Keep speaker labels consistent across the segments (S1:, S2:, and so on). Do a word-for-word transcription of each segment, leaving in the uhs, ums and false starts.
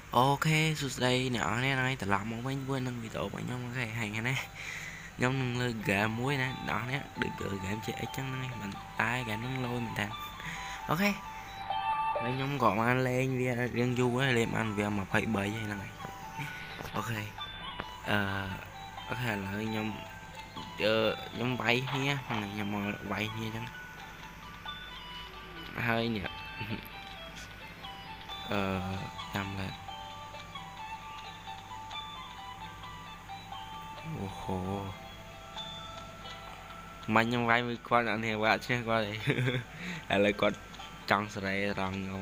S1: Ok, sụt đây nhỏ nè này, tao làm một bánh quên nâng video của nhau cái hàng này nhóm nâng lên gà muối nè, đó nè, được gỡ gà em chơi ấy chăng này, mình tay gà nâng lôi mình thằng. Ok. Đây nhóm còn ăn lên via riêng du á, lên ăn via mà phải bơi hay là này. Ok. Ờ ok là nhóm ờ nhóm bay nhé, này nhóm mà bay nha chăng. Hơi nhỉ. Ờ làm là ồ mìnhยังไว้มือก่อนอันนี้ว่าเชื่อก่อนเลยอะไรกดจังสไรรองงง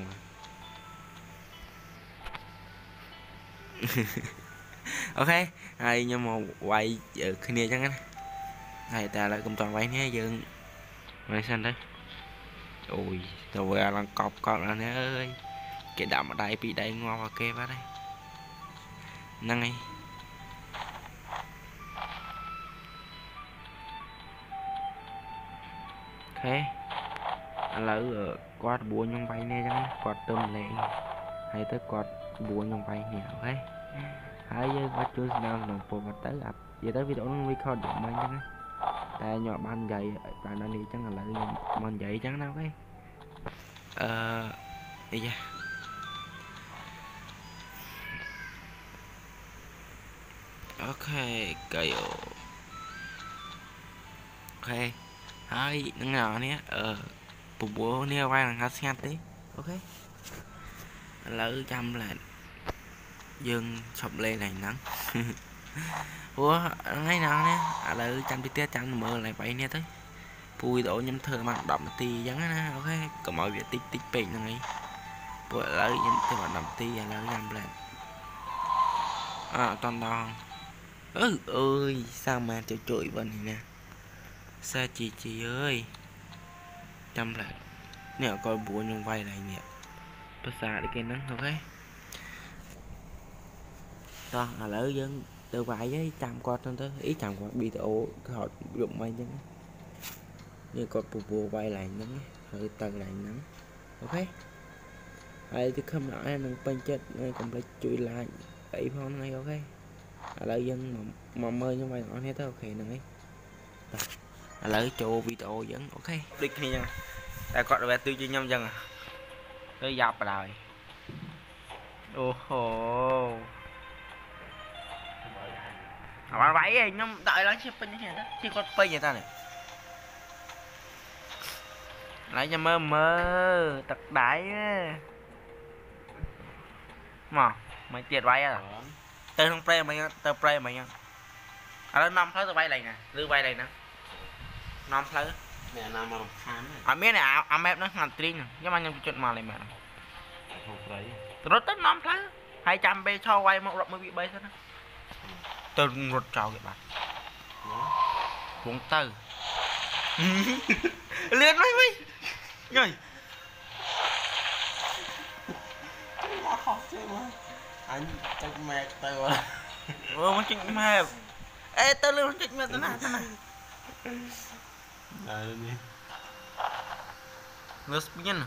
S1: โอเคai nhưng mà quay ở khi này chẳng này ta lại cùng toàn quay nhé dương mày xanh đấy ui tôi vừa làm cọp con anh ơi cái đạm ở đây bị đây ngon và kê vào đây năng ấy thế lỡ quạt bùa nhông bay nè chẳng quạt tôm lệ hay tới quạt bùa nhông bay nè ok hai với quạt chưa nào nồng phù mặt tới gặp vậy tới video nó record được mấy chẳng ta nhỏ ban dày bạn đang đi chẳng là lại mình dậy chẳng đâu cái ờ đi ra ok cây ok hai nó nhỏ nè ờ bùa bùa nè quay là ngắt ngắt tí ok lỡ chăm là dương sập lên này nắng ủa ngay nào nè à lỡ chăm tí tết chăm mưa lại bay nè tới vui độ nhắm thơ mặt đậm tì giống nè ok có mọi việc tích tích bình này bữa lỡ nhắm thơ mặt đậm tì à lỡ chăm lên à toàn đòn ừ ơi sao mà chịu chửi bên này nè sao chị chị ơi chăm lại nè coi bùa nhung vay này nè tôi xa để cái nắng ok to là lỡ dân từ vài với trăm qua trên tới ý trăm qua bị tổ họ dụng may chứ như con bùa bùa vay lại nắng hơi tầng lại nắng ok ai thì không nói em bên chết ngay còn phải chui lại ấy phong này ok lỡ dân mà mà mơ như vậy nó hết tới ok này lỡ chỗ video vẫn ok đi khi nha ta có về tư duy nhâm dân à tới dọc rồi ô hồ bạn bảy gì nhưng đợi nó chưa pin như thế đó chưa có pin vậy ta này lại cho mơ mơ tật đại mà mày tiệt bay à tên không pre mày tơ pre mày nha ở đó năm thứ tao bay này nè đưa bay này nè năm thứ
S2: mẹ làm mà khám
S1: ở miếng này ám ép nó ngàn tiền nhưng mà nhưng chuyện mà này mẹ
S2: không thấy
S1: rồi tới năm thứ hai trăm b cho quay một rộng mới bị bay thôi đó tôi rụt trào kìa bạn cuốn từ lên mấy mấy rồi
S2: anh chắc mẹ tao rồi
S1: ừ mà chuyện mẹ ê tao lên chuyện mẹ tao này tao này
S2: đây đi
S1: nó spin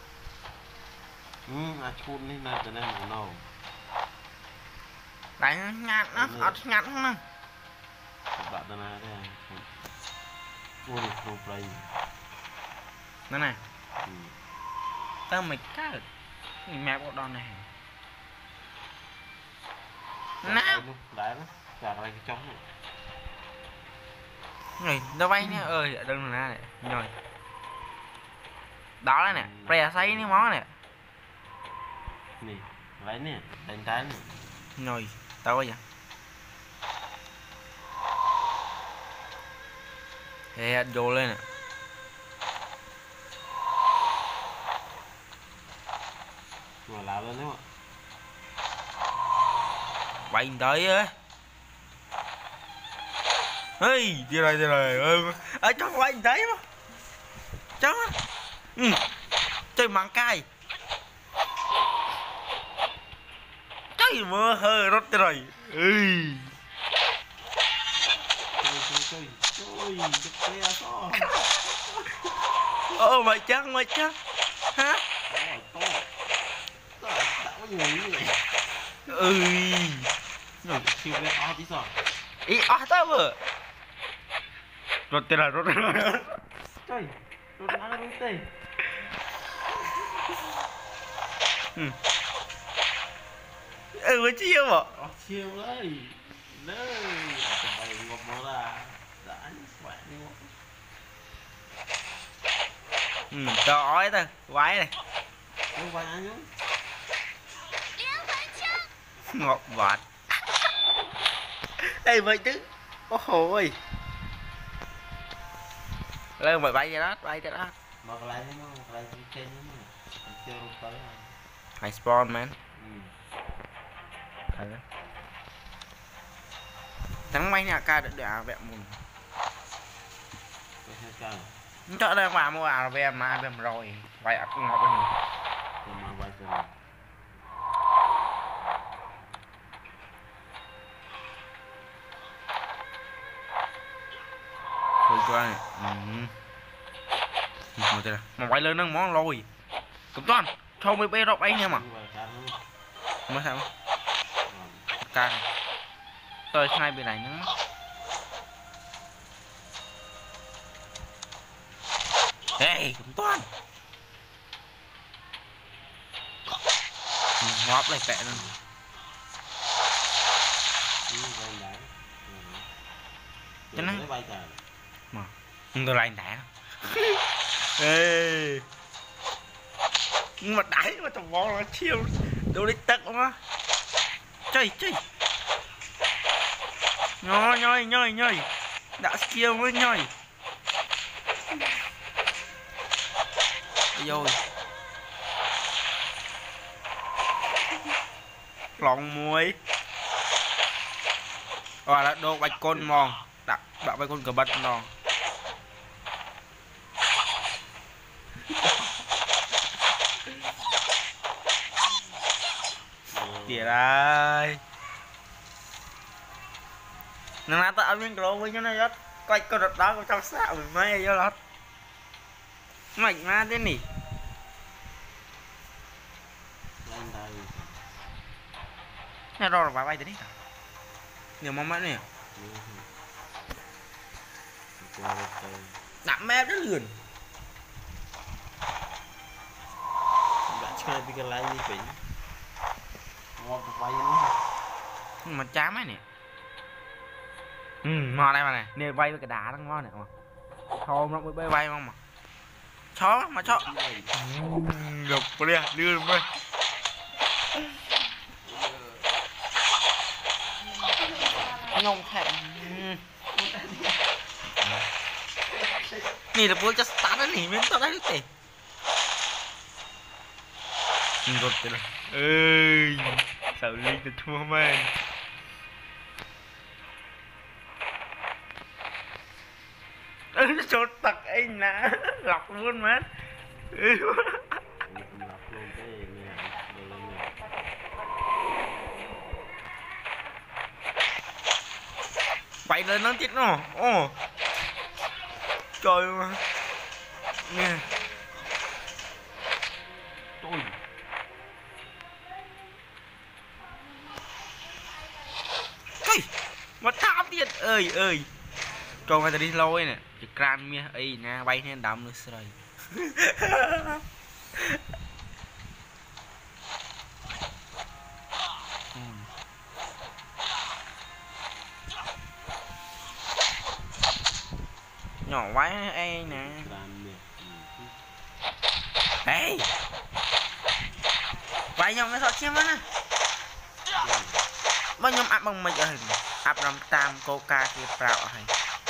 S2: ừ à chun đi này từ đây mà nào
S1: đấy nhạt nó ở nhạt không nè
S2: bạn từ này đây ui không play
S1: nó này tao mày cá mẹ bộ đòn này nào
S2: đấy đó chả lại cái trống
S1: này nó bay nhá ơi ở đâu là này rồi đó là nè pre xây ní món nè
S2: nè váy nè đánh trái nè
S1: rồi tao bây giờ he vô lên nè
S2: mà làm lên đấy ạ
S1: bay tới á ê đi rồi đi rồi ở trong bay tới mà cháu ừ chơi mặn cay chơi mưa hơi rót rồi ơi
S2: chơi chơi chơi chơi
S1: ô mày chắc mày chắc hả ơi
S2: rồi siêu cái ó tí sao
S1: ý ở tao vừa rốt tiền là rốt
S2: trời rồi nó nó tê
S1: ừ ừ mới chiêu mà
S2: ó siêu đấy đấy tụi bay ngọc nó là đã khỏe đi ngọc
S1: ừ cho ói ta quái này
S2: không phải nhá
S1: ngọt vạt ê vậy chứ ôi hồi lên mày bay ra đó bay ra đó
S2: mà cái này nó cái này trên nó chưa tới
S1: high spawn man
S2: ừ
S1: thấy đó thằng may nhà ca được đẻ vẹn mùn
S2: cái hai cây
S1: cho đây vào mua à về mà về rồi vậy à cũng ngọt bên
S2: thì mà quay từ
S1: thôi cho này ừ. một thế này mà quay lên nâng món lôi cũng toàn thôi mới bê rộng anh em mà mới sao càng tôi hai bên này nữa ê cũng toàn ngọt lại tệ luôn
S2: cho nó bay trời
S1: mà tôi lại đã ê nhưng mà đáy mà thằng bò nó chiêu đâu đi tật mà chơi chơi nhoi nhoi nhoi nhoi đã chiêu với nhoi rồi lòng muối và là đồ bạch côn mòn đặt đặt bạch côn cờ bật nó kìa đây nó là tạo viên đồ với nó rất quay con đợt đó của trong xã với mấy vô lót mạnh mà thế nhỉ nó rồi là bay tới đi nhiều mong mát nè đạm mép rất lườn
S2: bạn chơi bị cái lại như vậy ngon bay nó
S1: mà chám ấy nè ừ ngon đây mà này nè bay với cái đá nó ngon nè mà thôi nó mới bay bay không mà chó mà chó được có đi đưa được đây nông thèm nè là bữa cho start đấy nè miếng tao đấy được rồi rồi ơi sao linh được thua men cho tặc anh nè lọc luôn mà bay lên nó chết nó ô trời mà nè tôi cái mà tham tiền ơi ơi còn người ta đi lôi nè chỉ can mía ấy nè bay nên đâm được rồi nhỏ quá ấy nè ê bay nhau mới thoát chiếm á bao nhiêu áp bằng mình rồi áp năm tam coca kia vào hay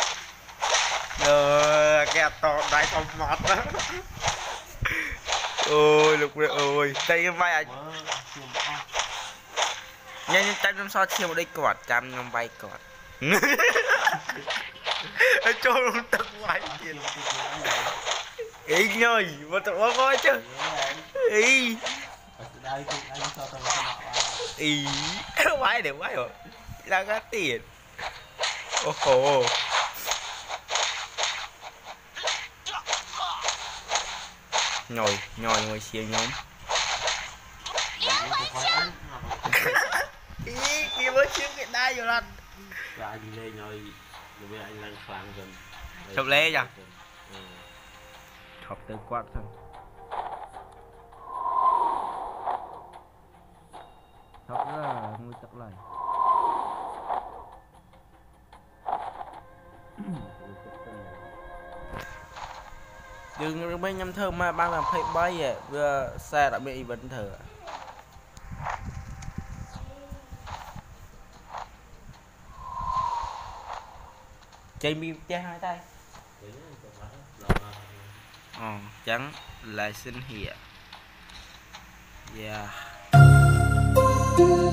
S1: ờ kẹt to đáy không mọt đó ôi lục ơi tay cái vai à nhanh trăm năm so chiều đây cọt trăm năm bay cọt cho luôn tật vai tiền ý nhơi mà tụi nó coi chứ ý ý vai để vai rồi là cái tiền ô hồ nhồi nhồi ngồi xiên nhóm
S2: cho anh lên rồi rồi anh lên khăn gần
S1: chụp lê chưa
S2: ừ.
S1: học từ quạt thôi học là người tập lại đừng mấy nhâm thơ mà ban làm phải bay à vừa xe đã bị vấn thở chạy mi chơi hai tay ờ trắng lại xin hiện yeah